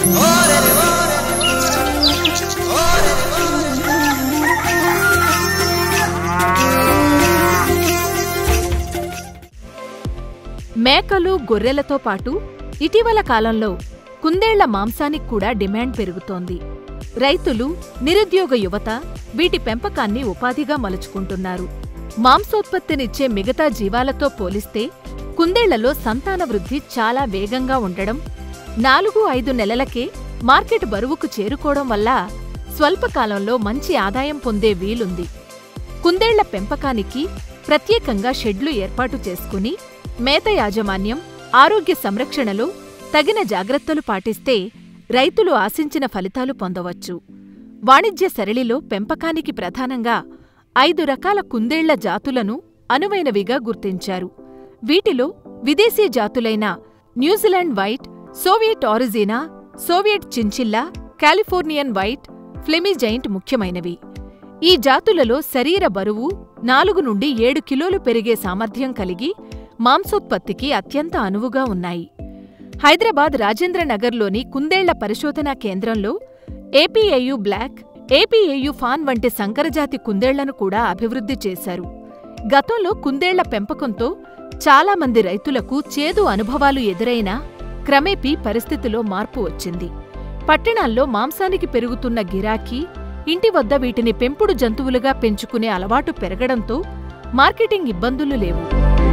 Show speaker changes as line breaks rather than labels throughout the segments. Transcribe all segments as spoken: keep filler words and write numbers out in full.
మేకలు గొర్రెలతో పాటు ఇటీవల కాలంలో కుందేళ్ల మాంసానికి కూడా డిమాండ్ పెరుగుతోంది. రైతులు, నిరుద్యోగ యువత వీటి పెంపకాన్ని ఉపాధిగా మలుచుకుంటున్నారు. మాంసోత్పత్తినిచ్చే మిగతా జీవాలతో పోలిస్తే కుందేళ్లలో సంతాన వృద్ధి చాలా వేగంగా ఉండడం, నాలుగు ఐదు నెలలకే మార్కెట్ బరువుకు చేరుకోవడం వల్ల స్వల్పకాలంలో మంచి ఆదాయం పొందే వీలుంది. కుందేళ్ల పెంపకానికి ప్రత్యేకంగా షెడ్లు ఏర్పాటు చేసుకుని మేత యాజమాన్యం, ఆరోగ్య సంరక్షణలో తగిన జాగ్రత్తలు పాటిస్తే రైతులు ఆశించిన ఫలితాలు పొందవచ్చు. వాణిజ్య సరళిలో పెంపకానికి ప్రధానంగా ఐదు రకాల కుందేళ్ల జాతులను అనువైనవిగా గుర్తించారు. వీటిలో విదేశీ జాతులైన న్యూజిలాండ్ వైట్, సోవియట్ ఆరిజినా, Soviet chinchilla, Californian white, Flemish giant ముఖ్యమైనవి. ఈ జాతులలో శరీర బరువు నాలుగు నుండి ఏడు కిలోలు పెరిగే సామర్థ్యం కలిగి మాంసోత్పత్తికి అత్యంత అనువుగా ఉన్నాయి. హైదరాబాద్ రాజేంద్రనగర్లోని కుందేళ్ల పరిశోధనా కేంద్రంలో ఏపీఏయు బ్లాక్, ఏపీఏయు ఫాన్ వంటి సంకరజాతి కుందేళ్లను కూడా అభివృద్ధి చేశారు. గతంలో కుందేళ్ల పెంపకంతో చాలామంది రైతులకు చేదు అనుభవాలు ఎదురైనా క్రమేపీ పరిస్థితిలో మార్పు వచ్చింది. పట్టణాల్లో మాంసానికి పెరుగుతున్న గిరాకీ, ఇంటి వద్ద వీటిని పెంపుడు జంతువులుగా పెంచుకునే అలవాటు పెరగడంతో మార్కెటింగ్ ఇబ్బందులు లేవు.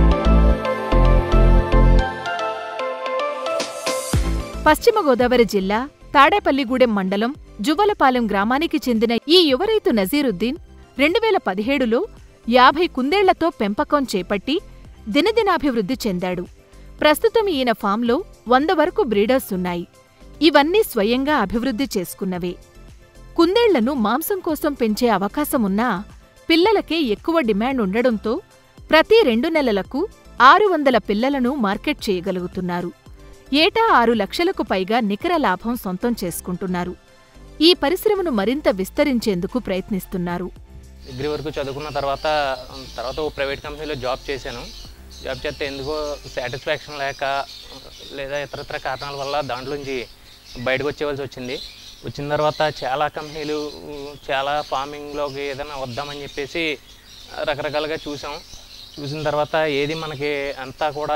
పశ్చిమ గోదావరి జిల్లా తాడేపల్లిగూడెం మండలం జువ్వలపాలెం గ్రామానికి చెందిన ఈ యువరైతు నజీరుద్దీన్ రెండు వేల పదిహేడులో యాభై కుందేళ్లతో పెంపకం చేపట్టి దినదినాభివృద్ధి చెందాడు. ప్రస్తుతం ఈయన ఫామ్లో వంద వరకు బ్రీడర్స్ ఉన్నాయి. ఇవన్నీ స్వయంగా అభివృద్ధి చేసుకున్నవే. కుందేళ్లను మాంసం కోసం పెంచే అవకాశమున్నా పిల్లలకే ఎక్కువ డిమాండ్ ఉండడంతో ప్రతి రెండు నెలలకు ఆరు వందల పిల్లలను మార్కెట్ చేయగలుగుతున్నారు. ఏటా ఆరు లక్షలకు పైగా నికర లాభం సొంతం చేసుకుంటున్నారు. ఈ పరిశ్రమను మరింత విస్తరించేందుకు ప్రయత్నిస్తున్నారు.
డిగ్రీ వరకు చదువుకున్న తర్వాత తర్వాత ఓ ప్రైవేట్ కంపెనీలో జాబ్ చేశాను. జాబ్ చేస్తే ఎందుకో సాటిస్ఫాక్షన్ లేక లేదా ఇతరత్ర కారణాల వల్ల దాంట్లోంచి బయటకు వచ్చేవలసి వచ్చింది. వచ్చిన తర్వాత చాలా కంపెనీలు, చాలా ఫార్మింగ్లోకి ఏదైనా వద్దామని చెప్పేసి రకరకాలుగా చూసాం. చూసిన తర్వాత ఏది మనకి అంతా కూడా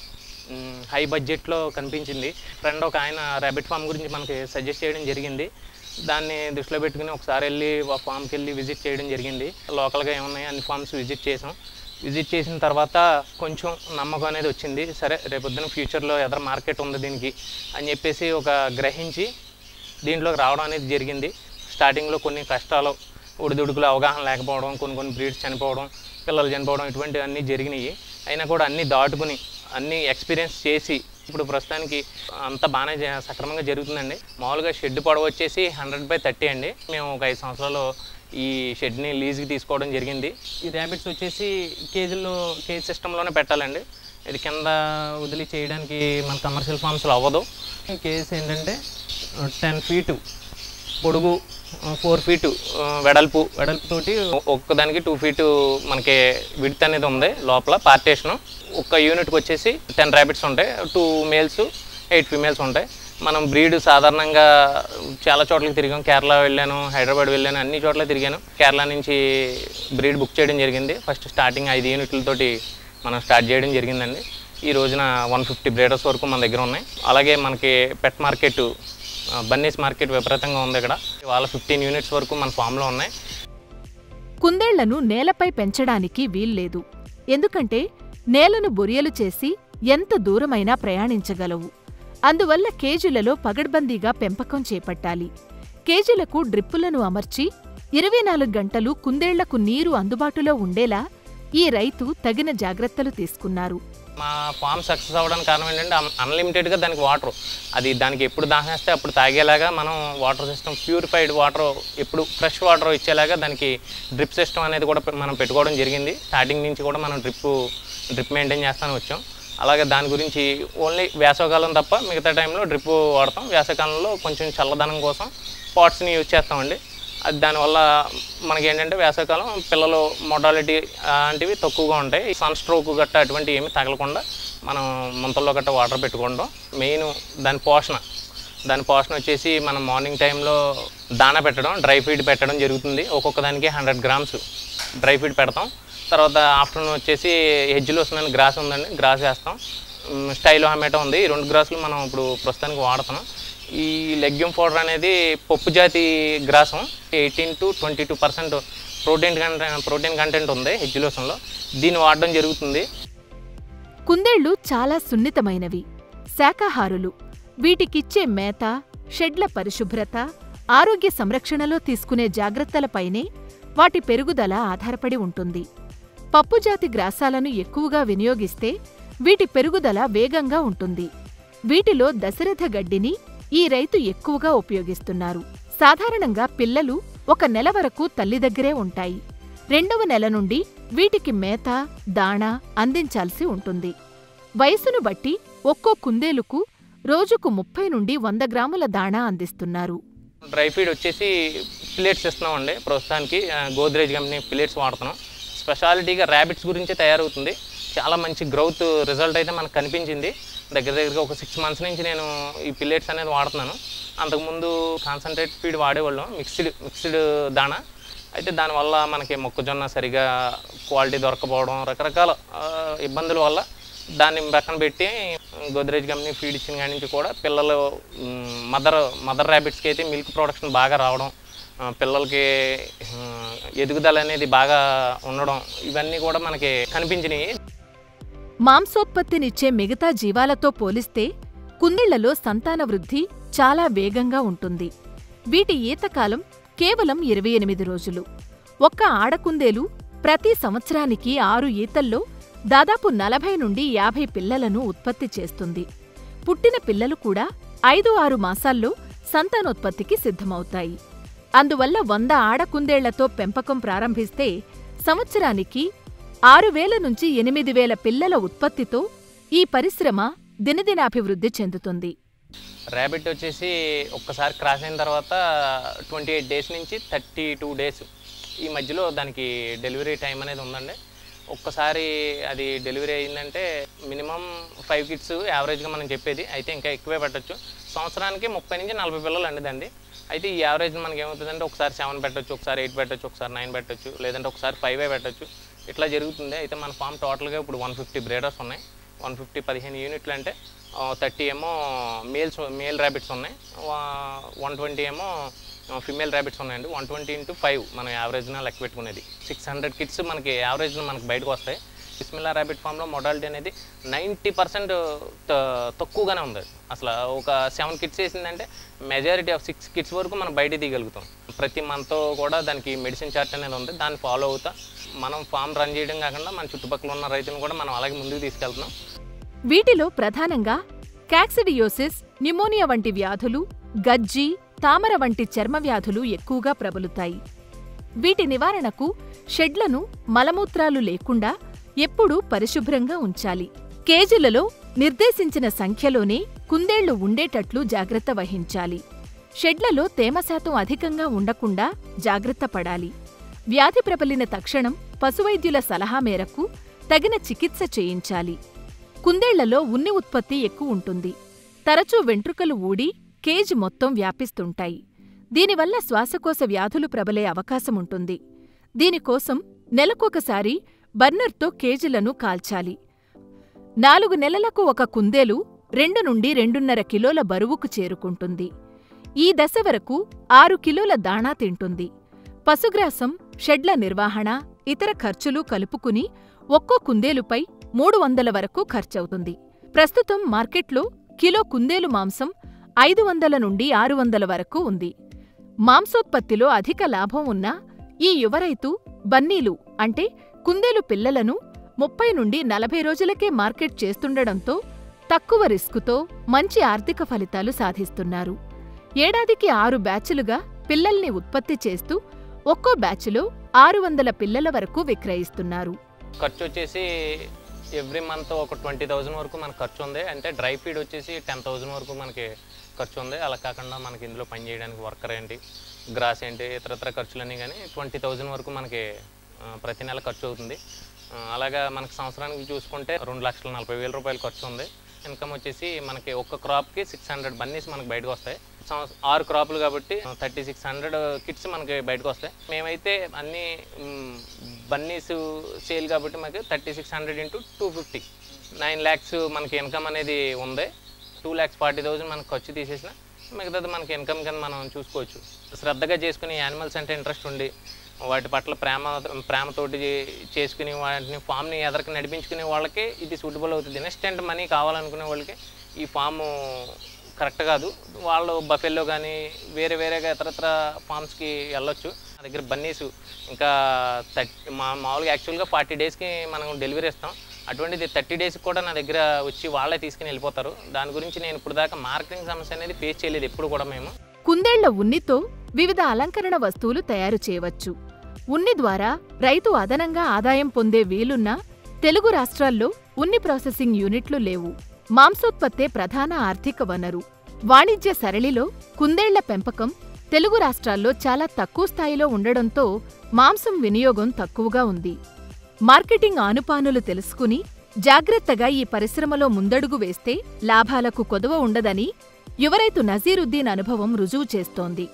హై బడ్జెట్లో కనిపించింది. ఫ్రెండ్ ఒక ఆయన ర్యాబిట్ ఫామ్ గురించి మనకి సజెస్ట్ చేయడం జరిగింది. దాన్ని దృష్టిలో పెట్టుకుని ఒకసారి వెళ్ళి ఆ ఫామ్కి వెళ్ళి విజిట్ చేయడం జరిగింది. లోకల్గా ఏమున్నాయి అన్ని ఫామ్స్ విజిట్ చేసాం. విజిట్ చేసిన తర్వాత కొంచెం నమ్మకం అనేది వచ్చింది. సరే రేపొద్దున ఫ్యూచర్లో ఎదర మార్కెట్ ఉంది దీనికి అని చెప్పేసి ఒక గ్రహించి దీంట్లోకి రావడం అనేది జరిగింది. స్టార్టింగ్లో కొన్ని కష్టాలు, ఒడిదుడుకులు, అవగాహన లేకపోవడం, కొన్ని కొన్ని బ్రీడ్స్ చనిపోవడం, పిల్లలు చనిపోవడం ఇటువంటివన్నీ జరిగినాయి. అయినా కూడా అన్నీ దాటుకుని అన్నీ ఎక్స్పీరియన్స్ చేసి ఇప్పుడు ప్రస్తుతానికి అంతా బాగానే సక్రమంగా జరుగుతుందండి. మామూలుగా షెడ్ పొడవు వచ్చేసి హండ్రెడ్ బై థర్టీ అండి. మేము ఒక ఐదు సంవత్సరాలు ఈ షెడ్ని లీజ్కి తీసుకోవడం జరిగింది. ఈ ర్యాబిట్స్ వచ్చేసి కేజీల్లో కేజీ సిస్టంలోనే పెట్టాలండి. ఇది కింద వదిలి చేయడానికి మన కమర్షియల్ ఫార్మ్స్లో అవ్వదు. కేజీస్ ఏంటంటే టెన్ ఫీటు పొడుగు, ఫోర్ ఫీటు వెడల్పు వెడల్పుతోటి ఒక్కదానికి టూ ఫీటు మనకి విడ్త్ అనేది ఉంది. లోపల పార్టేషను ఒక్క యూనిట్కి వచ్చేసి టెన్ ర్యాబిట్స్ ఉంటాయి. టూ మేల్స్, ఎయిట్ ఫీమేల్స్ ఉంటాయి. మనం బ్రీడ్ సాధారణంగా చాలా చోట్లకి తిరిగాం. కేరళ వెళ్ళాను, హైదరాబాద్ వెళ్ళాను, అన్ని చోట్ల తిరిగాను. కేరళ నుంచి బ్రీడ్ బుక్ చేయడం జరిగింది. ఫస్ట్ స్టార్టింగ్ ఐదు యూనిట్లతోటి మనం స్టార్ట్ చేయడం జరిగిందండి. ఈ రోజున వన్ ఫిఫ్టీ బ్రీడర్స్ వరకు మన దగ్గర ఉన్నాయి. అలాగే మనకి పెట్ మార్కెట్, బన్నీస్ మార్కెట్ విపరీతంగా ఉంది ఇక్కడ. వాళ్ళ ఫిఫ్టీన్ యూనిట్స్ వరకు మన ఫామ్లో ఉన్నాయి.
కుందేళ్లను నేలపై పెంచడానికి వీల్లేదు. ఎందుకంటే నేలను బొరియలు చేసి ఎంత దూరమైనా ప్రయాణించగలవు. అందువల్ల కేజీలలో పగడ్బందీగా పెంపకం చేపట్టాలి. కేజీలకు డ్రిప్పులను అమర్చి ఇరవై నాలుగు గంటలు కుందేళ్లకు నీరు అందుబాటులో ఉండేలా ఈ రైతు తగిన జాగ్రత్తలు తీసుకున్నారు.
మా ఫామ్ సక్సెస్ అవ్వడానికి కారణం ఏంటంటే అన్లిమిటెడ్గా దానికి వాటర్, అది దానికి ఎప్పుడు దాహేస్తే అప్పుడు తాగేలాగా మనం వాటర్ సిస్టమ్, ప్యూరిఫైడ్ వాటర్, ఎప్పుడు ఫ్రెష్ వాటర్ ఇచ్చేలాగా దానికి డ్రిప్ సిస్టమ్ అనేది కూడా మనం పెట్టుకోవడం జరిగింది. స్టార్టింగ్ నుంచి కూడా మనం డ్రిప్ డ్రిప్ మెయింటైన్ చేస్తాను వచ్చాం. అలాగే దాని గురించి ఓన్లీ వేసవకాలం తప్ప మిగతా టైంలో డ్రిప్ వాడతాం. వేసవకాలంలో కొంచెం చల్లదనం కోసం పాట్స్ని యూజ్ చేస్తామండి. అది దానివల్ల మనకి ఏంటంటే వేసవకాలం పిల్లలు మోర్టాలిటీ లాంటివి తక్కువగా ఉంటాయి. సన్ స్ట్రోక్ గట్ట అటువంటి ఏమి తగలకుండా మనం ముంతల్లో గట్ట వాటర్ పెట్టుకుంటాం. మెయిన్ దాని పోషణ దాని పోషణ వచ్చేసి మనం మార్నింగ్ టైంలో దానా పెట్టడం, డ్రై ఫీడ్ పెట్టడం జరుగుతుంది. ఒక్కొక్క దానికి హండ్రెడ్ గ్రామ్స్ డ్రై ఫీడ్ పెడతాం. తర్వాత ఆఫ్టర్నూన్ వచ్చేసి హెజ్లో వస్తుందని గ్రాస్ ఉందండి, గ్రాస్ వేస్తాం. స్టైలో హమెటో ఉంది, ఈ రెండు గ్రాసులు మనం ఇప్పుడు ప్రస్తుతానికి వాడుతున్నాం. ఈ లెగ్యూమ్ పౌడర్ అనేది పప్పు జాతి గ్రాసం, eighteen to twenty two percent protein content protein content ఉంది హెజ్లోసంలో, దీన్ని వాడడం జరుగుతుంది.
కుందేళ్లు చాలా సున్నితమైనవి, శాకాహారులు. వీటికిచ్చే మేత, షెడ్ల పరిశుభ్రత, ఆరోగ్య సంరక్షణలో తీసుకునే జాగ్రత్తలపైనే వాటి పెరుగుదల ఆధారపడి ఉంటుంది. పప్పుజాతి గ్రాసాలను ఎక్కువగా వినియోగిస్తే వీటి పెరుగుదల వేగంగా ఉంటుంది. వీటిలో దశరథ గడ్డిని ఈ రైతు ఎక్కువగా ఉపయోగిస్తున్నారు. సాధారణంగా పిల్లలు ఒక నెల వరకు తల్లి దగ్గరే ఉంటాయి. రెండవ నెల నుండి వీటికి మేత, దాణా అందించాల్సి ఉంటుంది. వయసును బట్టి ఒక్కో కుందేలుకు రోజుకు ముప్పై నుండి వంద గ్రాముల దాణా అందిస్తున్నారు.
డ్రై ఫీడ్ వచ్చేసి పిల్లెట్స్ ఇస్తున్నామండి ప్రస్తుతానికి. గోద్రేజ్ కంపెనీ పిల్లెట్స్ వాడుతున్నాం. స్పెషాలిటీగా ర్యాబిట్స్ గురించే తయారవుతుంది. చాలా మంచి గ్రోత్ రిజల్ట్ అయితే మనకు కనిపించింది. దగ్గర దగ్గరగా ఒక సిక్స్ మంత్స్ నుంచి నేను ఈ పిల్లెట్స్ అనేది వాడుతున్నాను. అంతకుముందు కాన్సన్ట్రేట్ ఫీడ్ వాడేవాళ్ళం, మిక్స్డ్ మిక్స్డ్ దాణా. అయితే దానివల్ల మనకి మొక్కజొన్న సరిగా క్వాలిటీ దొరకపోవడం, రకరకాల ఇబ్బందుల వల్ల దాన్ని పక్కన పెట్టి గోద్రేజ్ కంపెనీ ఫీడ్ ఇచ్చిన కాడి నుంచి కూడా పిల్లలు మదర్ మదర్ ర్యాబిట్స్కి అయితే మిల్క్ ప్రొడక్షన్ బాగా రావడం, పిల్లలకి ఎదుగుదల అనేది బాగా ఉండడం, ఇవన్నీ కూడా మనకి కనిపించినాయి.
మాంసోత్పత్తినిచ్చే మిగతా జీవాలతో పోలిస్తే కుందేళ్లలో సంతాన వృద్ధి చాలా వేగంగా ఉంటుంది. వీటి ఈతకాలం కేవలం ఇరవై ఎనిమిది రోజులు. ఒక్క ఆడకుందేలు ప్రతి సంవత్సరానికి ఆరు ఈతల్లో దాదాపు నలభై నుండి యాభై పిల్లలను ఉత్పత్తి చేస్తుంది. పుట్టిన పిల్లలు కూడా ఐదు ఆరు మాసాల్లో సంతానోత్పత్తికి సిద్ధమవుతాయి. అందువల్ల వంద ఆడకుందేళ్లతో పెంపకం ప్రారంభిస్తే సంవత్సరానికి ఆరు వేల నుంచి ఎనిమిది వేల పిల్లల ఉత్పత్తితో ఈ పరిశ్రమ దినదినాభివృద్ధి చెందుతుంది.
ర్యాబిట్ వచ్చేసి ఒక్కసారి క్రాస్ అయిన తర్వాత ట్వంటీ ఎయిట్ డేస్ నుంచి థర్టీ టూ డేస్ ఈ మధ్యలో దానికి డెలివరీ టైం అనేది ఉందండి. ఒక్కసారి అది డెలివరీ అయిందంటే మినిమం ఫైవ్ కిడ్స్ యావరేజ్గా మనం చెప్పేది, అయితే ఇంకా ఎక్కువే పెట్టచ్చు. సంవత్సరానికి ముప్పై నుంచి నలభై పిల్లలు అండిదండి. అయితే ఈ యావరేజ్ మనకి ఏమవుతుందంటే ఒకసారి సెవెన్ పెట్టచ్చు, ఒకసారి ఎయిట్ పెట్టచ్చు, ఒకసారి నైన్ పెట్టచ్చు, లేదంటే ఒకసారి ఫైవే పెట్టచ్చు, ఇట్లా జరుగుతుంది. అయితే మన ఫామ్ టోటల్గా ఇప్పుడు వన్ ఫిఫ్టీ బ్రేడర్స్ ఉన్నాయి. వన్ ఫిఫ్టీ పదిహేను యూనిట్లు అంటే థర్టీ ఏమో మేల్స్ మేల్ ర్యాబిట్స్ ఉన్నాయి, వన్ ట్వంటీ ఏమో ఫిమేల్ ర్యాబిట్స్ ఉన్నాయండి. వన్ ట్వంటీ ఇంటూ ఫైవ్ మనం యావరేజ్న లెక్క పెట్టుకునేది. సిక్స్ హండ్రెడ్ కిడ్స్ మనకి యావరేజ్న మనకి బయటకు వస్తాయి. బిస్మిల్లా ర్యాబిట్ ఫామ్లో మొడాలిటీ అనేది నైంటీ పర్సెంట్ తక్కువగానే ఉంది. అసలు ఒక సెవెన్ కిడ్స్ వేసిందంటే మెజారిటీ ఆఫ్ సిక్స్ కిడ్స్ వరకు మనం బయట తీయగలుగుతాం. ప్రతి మంత్ కూడా దానికి మెడిసిన్ చార్ట్ అనేది ఉంది, దాన్ని ఫాలో అవుతా మనం ఫామ్ రన్ చేయడం కాకుండా మన చుట్టుపక్కల ఉన్న రైతులను కూడా మనం అలాగే ముందుకు తీసుకెళ్తున్నాం.
వీటిలో ప్రధానంగా కాక్సిడియోసిస్, న్యూమోనియా వంటి వ్యాధులు, గజ్జి, తామర వంటి చర్మ వ్యాధులు ఎక్కువగా ప్రబలుతాయి. వీటి నివారణకు షెడ్లను మలమూత్రాలు లేకుండా ఎప్పుడూ పరిశుభ్రంగా ఉంచాలి. కేజీలలో నిర్దేశించిన సంఖ్యలోనే కుందేళ్లు ఉండేటట్లు జాగ్రత్త వహించాలి. షెడ్లలో తేమ శాతం అధికంగా ఉండకుండా జాగ్రత్త పడాలి. వ్యాధి ప్రబలిన తక్షణం పశువైద్యుల సలహా మేరకు తగిన చికిత్స చేయించాలి. కుందేళ్లలో ఉన్ని ఉత్పత్తి ఎక్కువ ఉంటుంది. తరచూ వెంట్రుకలు ఊడి కేజ్ మొత్తం వ్యాపిస్తుంటాయి. దీనివల్ల శ్వాసకోశ వ్యాధులు ప్రబలే అవకాశముంటుంది. దీనికోసం నెలకొకసారి బర్నర్తో కేజీలను కాల్చాలి. నాలుగు నెలలకు ఒక కుందేలు రెండు నుండి రెండున్నర కిలోల బరువుకు చేరుకుంటుంది. ఈ దశ వరకు ఆరు కిలోల దాణా తింటుంది. పశుగ్రాసం, షెడ్ల నిర్వహణ, ఇతర ఖర్చులు కలుపుకుని ఒక్కో కుందేలుపై మూడు వందల వరకు ఖర్చవుతుంది. ప్రస్తుతం మార్కెట్లో కిలో కుందేలు మాంసం ఐదు వందల నుండి ఆరు వందల వరకు ఉంది. మాంసోత్పత్తిలో అధిక లాభం ఉన్న ఈ యువరైతు బన్నీలు అంటే కుందేలు పిల్లలను ముప్పై నుండి నలభై రోజులకే మార్కెట్ చేస్తుండడంతో తక్కువ రిస్కుతో మంచి ఆర్థిక ఫలితాలు సాధిస్తున్నారు. ఏడాదికి ఆరు బ్యాచులుగా పిల్లల్ని ఉత్పత్తి చేస్తూ ఒక్కో బ్యాచులో ఆరు వందల పిల్లల వరకు విక్రయిస్తున్నారు.
ఖర్చు వచ్చేసి ఎవ్రీ మంత్ ఒక ట్వంటీ థౌజండ్ వరకు మనకు ఖర్చు ఉంది. అంటే డ్రై ఫీడ్ వచ్చేసి టెన్ థౌజండ్ వరకు మనకి ఖర్చు ఉంది. అలా కాకుండా మనకి ఇందులో పని చేయడానికి వర్కర్ ఏంటి, గ్రాస్ ఏంటి, ఇతరత్ర ఖర్చులన్నీ కానీ ట్వంటీ థౌజండ్ వరకు మనకి ప్రతి నెల ఖర్చు అవుతుంది. అలాగా మనకి సంవత్సరానికి చూసుకుంటే రెండు లక్షల నలభై వేల రూపాయలు ఖర్చు ఉంది. ఇన్కమ్ వచ్చేసి మనకి ఒక్క క్రాప్కి సిక్స్ హండ్రెడ్ బన్నీస్ మనకి బయటకు వస్తాయి. ఆరు క్రాప్లు కాబట్టి థర్టీ సిక్స్ హండ్రెడ్ కిట్స్ మనకి బయటకు వస్తాయి. మేమైతే అన్ని బన్నీస్ సేల్ కాబట్టి మనకి thirty six hundred into two fifty nine lakhs మనకి ఇన్కమ్ అనేది ఉంది. టూ ల్యాక్స్ ఫార్టీ థౌసండ్ మనకు ఖర్చు తీసేసిన మిగతాది మనకి ఇన్కమ్ కింద మనం చూసుకోవచ్చు. శ్రద్ధగా చేసుకుని యానిమల్స్ అంటే ఇంట్రెస్ట్ ఉండి వాటి పట్ల ప్రేమ ప్రేమతోటి చేసుకుని వాటిని ఫామ్ని ఎదరికి నడిపించుకునే వాళ్ళకి ఇది సూటబుల్ అవుతుంది. ఇన్స్టెంట్ మనీ కావాలనుకునే వాళ్ళకి ఈ ఫాము కరెక్ట్ కాదు. వాళ్ళు బఫెల్లో కానీ వేరే వేరేగా ఇతరత్ర ఫామ్స్కి వెళ్ళొచ్చు. నా దగ్గర బన్నీస్ ఇంకా థర్టీ మా మామూలుగా యాక్చువల్గా ఫార్టీ డేస్కి మనం డెలివరీ ఇస్తాం. అటువంటిది థర్టీ డేస్కి కూడా నా దగ్గర వచ్చి వాళ్ళే తీసుకుని వెళ్ళిపోతారు. దాని గురించి నేను ఇప్పుడు దాకా మార్కెటింగ్ సమస్య అనేది ఫేస్ చేయలేదు ఎప్పుడు కూడా. మేము
కుందేళ్ల ఉన్నితో వివిధ అలంకరణ వస్తువులు తయారు చేయవచ్చు. ఉన్ని ద్వారా రైతు అదనంగా ఆదాయం పొందే వీలున్నా తెలుగు రాష్ట్రాల్లో ఉన్ని ప్రాసెసింగ్ యూనిట్లు లేవు. మాంసోత్పత్తే ప్రధాన ఆర్థిక వనరు. వాణిజ్య సరళిలో కుందేళ్ల పెంపకం తెలుగు రాష్ట్రాల్లో చాలా తక్కువ స్థాయిలో ఉండడంతో మాంసం వినియోగం తక్కువగా ఉంది. మార్కెటింగ్ ఆనుపానులు తెలుసుకుని జాగ్రత్తగా ఈ పరిశ్రమలో ముందడుగు వేస్తే లాభాలకు కొదవ ఉండదని యువరైతు నజీరుద్దీన్ అనుభవం రుజువు చేస్తోంది.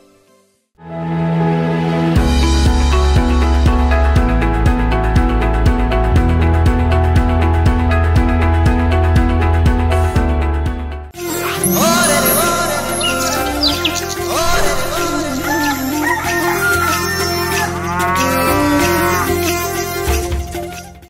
Oh